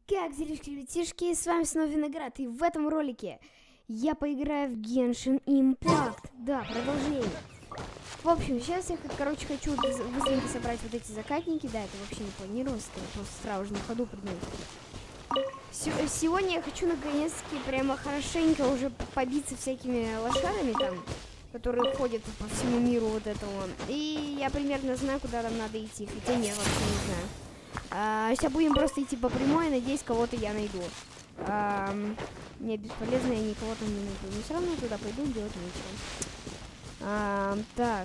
Как делишки, ребятишки, с вами снова Виноград, и в этом ролике я поиграю в Genshin Impact. Да, продолжение. В общем, сейчас я, хочу быстренько собрать вот эти закатники. Да, это вообще не планировалось, это просто сразу же на ходу придумал. Сегодня я хочу наконец-таки прямо хорошенько уже побиться всякими лошадами там, которые ходят по всему миру вот этого. И я примерно знаю, куда там надо идти, хотя нет, вообще не знаю. Сейчас будем просто идти по прямой, надеюсь, кого-то я найду. Не, бесполезно, я никого там не найду. Но все равно туда пойду, делать нечего. Так.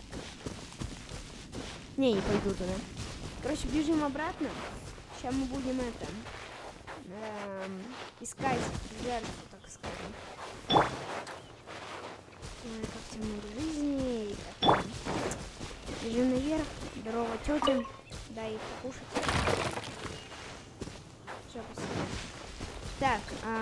Не пойду туда. Короче, бежим обратно. Сейчас мы будем искать жертву, так скажем. Как тебе много жизни. Бежим наверх. Здорово, тетя. Дай покушать. Все, спасибо. Так,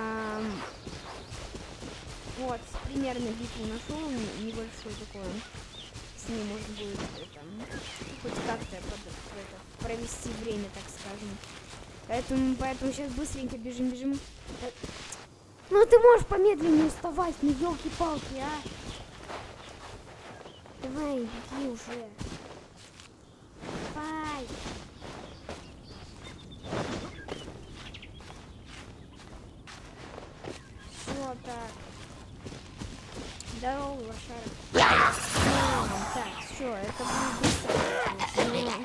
вот, примерно битву нашел, небольшой такой. С ней можно будет хоть как-то провести время, так скажем. Поэтому сейчас быстренько бежим. Ну ты можешь помедленнее вставать, ну елки-палки, а! Давай, беги уже. Давай. Все так. Здорово, лошара. Так, все, это будет быстро.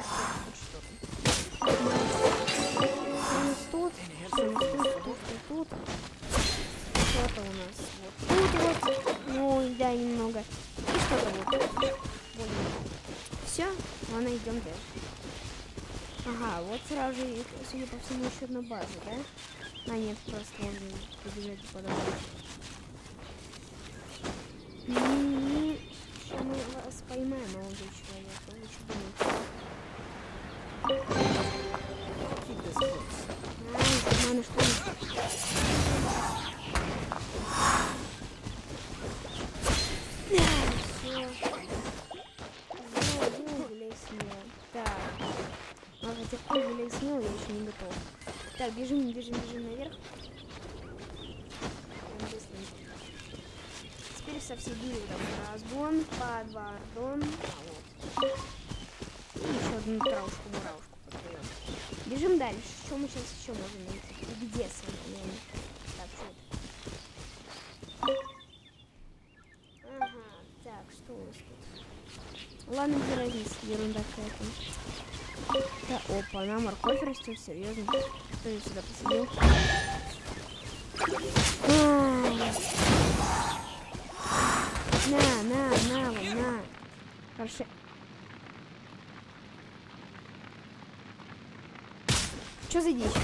Тут. Что-то у нас вот тут. Ну, да, немного. И что-то вот. Все, ладно, идем дальше. Ага, вот сразу же, судя по всему, еще одна база, да? А нет, просто можно побежать и подобрать. Сейчас мы вас поймаем, молодой человек. Вы что думаете? Ай, что хотя смело, я еще не готов. Так, бежим наверх. Теперь со всей дури там разгон, подвардон. Вот. И еще одну траушку-мураушку поддаем. Бежим дальше. Что мы сейчас еще можем найти? Где самое? Так, что это? Ага, так, что у нас тут? Ладно, без разницы, ерунда какая-то. Да, опа, на морковь растет, серьезно. Кто ее сюда посадил? На. Хорошо. Что за дичь?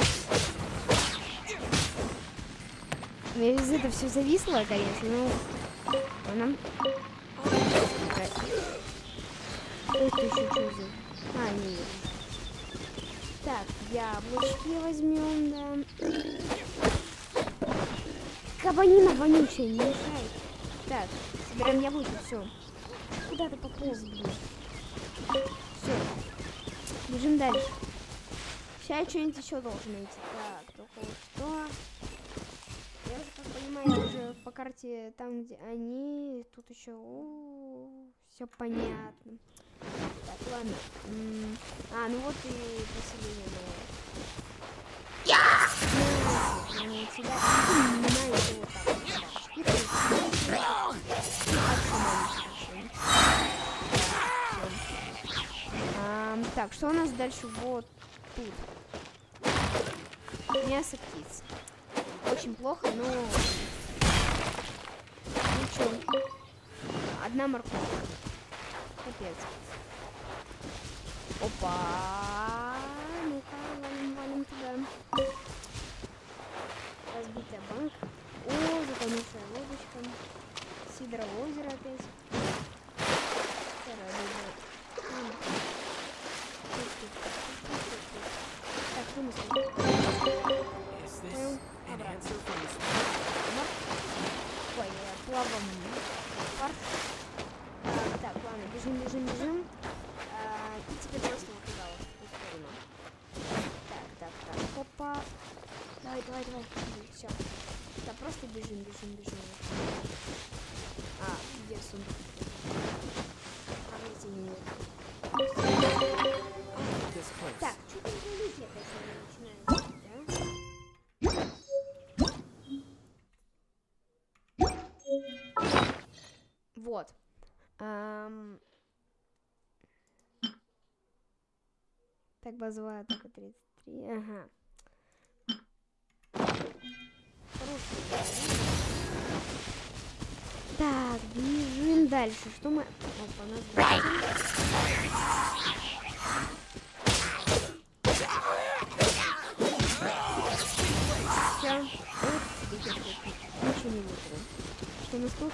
Из этого все зависло, конечно, но... Она... Это еще что за... нет. Так, яблочки возьмем, да. Кабанина вонючая, не мешает. Так, собираем яблоки, все. Куда ты пополз, блин? Все. Бежим дальше. Сейчас что-нибудь еще должен найти. Так, только вот что. Я уже, как понимаю, уже по карте там, где они. Тут еще все понятно. Так, ладно. Ну вот и поселение так, что у нас дальше вот тут? Мясо птиц. Очень плохо, но... Ничего. Одна морковка. Капец. Опа! Ну-ка, валим туда. Разбитая банка. О, затонувшая лодочка. Сидоровое озеро опять. Так, что мы смотрим? Обратно. Ой, плавом. Так, ладно, бежим. И теперь просто вот туда вот, в ту сторону. Так, опа. Опа. Давай. Все. Да, просто бежим. А, где сундук? Видите, не так, что-то уже люди опять начинают, да? Вот. Так, базовая атака 33. Ага. Так, бежим дальше. Что мы... Опа, нас все. Ничего не выиграем. Что у нас тут?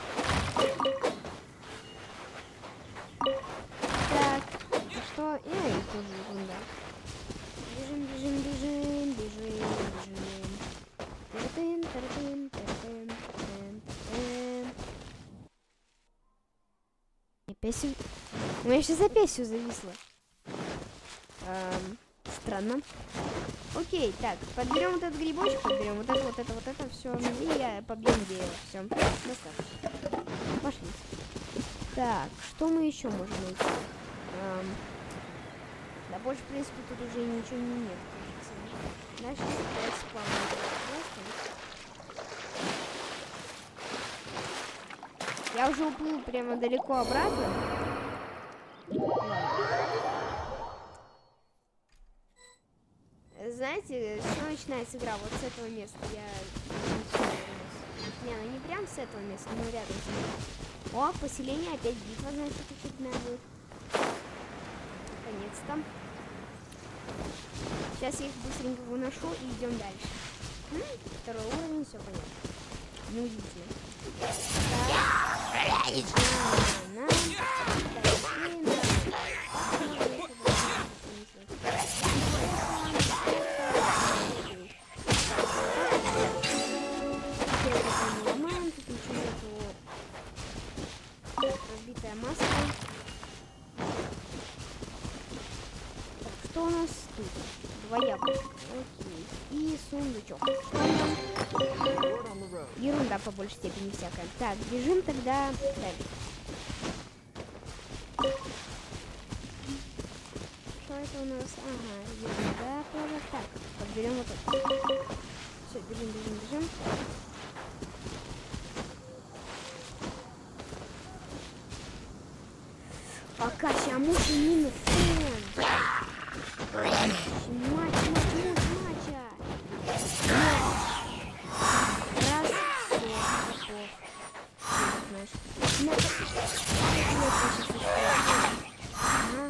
Так, что? Эй, тоже ерунда. Бежим. У меня сейчас опять все зависло. Странно. Окей, так, подберем вот этот грибочек, подберем вот это, все. И я побьем дерево. Все, достаточно. Пошли. Так, что мы еще можем найти? Да больше, в принципе, тут уже ничего нет, кажется. Дальше опять спавнить. Я уже уплыл прямо далеко обратно. Знаете, что начинается игра? Вот с этого места. Не, ну не прям с этого места, но рядом с ним. О, поселение, опять битва, значит, очередная будет. Наконец-то. Сейчас я их быстренько выношу и идем дальше. Второй уровень, все понятно. Неудивительно. Разбитая маска. Что у нас тут? 2 яблока. Окей. И сундучок. Ерунда по большей степени всякая. Так, бежим тогда дальше. Что это у нас? Ага, ерунда тоже. Так, подберем вот это. Все, бежим. Акася, муж и минус. Мача. Раз, все, знаешь. Ага,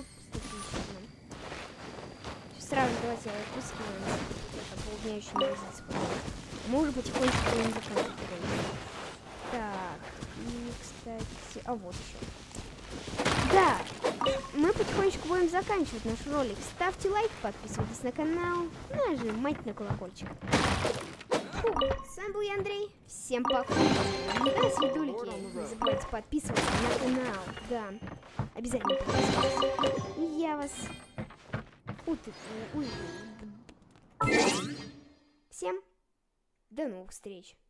сразу давайте отпускаем. Это полдняющий морозец. Мы уже потихонечку будем заканчивать. Так, и, кстати... А вот еще. Да, мы потихонечку будем заканчивать наш ролик. Ставьте лайк, подписывайтесь на канал, нажимайте на колокольчик. Фу, с вами был я, Андрей. Всем пока. До свидулики. Не забывайте подписываться на канал. Да, обязательно подписывайтесь. И я вас... Всем до новых встреч.